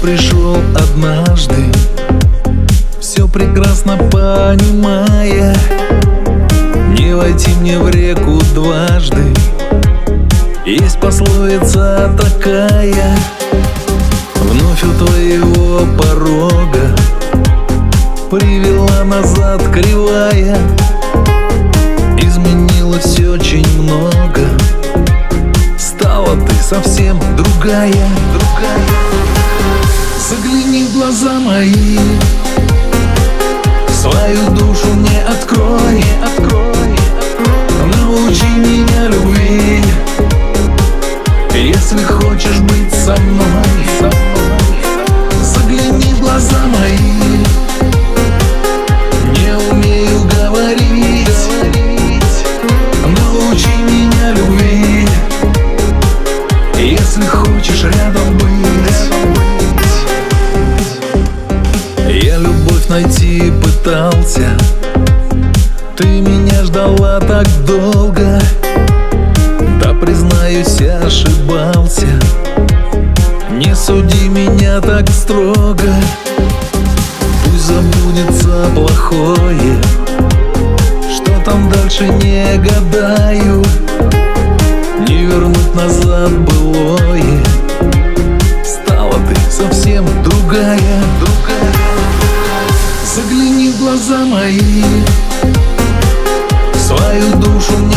пришел однажды, все прекрасно понимая, не войти мне в реку дважды. Есть пословица такая: вновь у твоего порога привела назад кривая. Изменилось все очень много, стала ты совсем другая. Загляни в глаза мои, свою душу мне открой, научи меня любви, если хочешь быть со мной. Загляни в глаза мои, не умею говорить, научи меня любви, если хочешь рядом быть. Я любовь найти пытался, ты меня ждала так долго. Да, признаюсь, ошибался, не суди меня так строго. Пусть забудется плохое, что там дальше не гадаю, не вернуть назад былое, стала ты совсем другая. Загляни в глаза мои, свою душу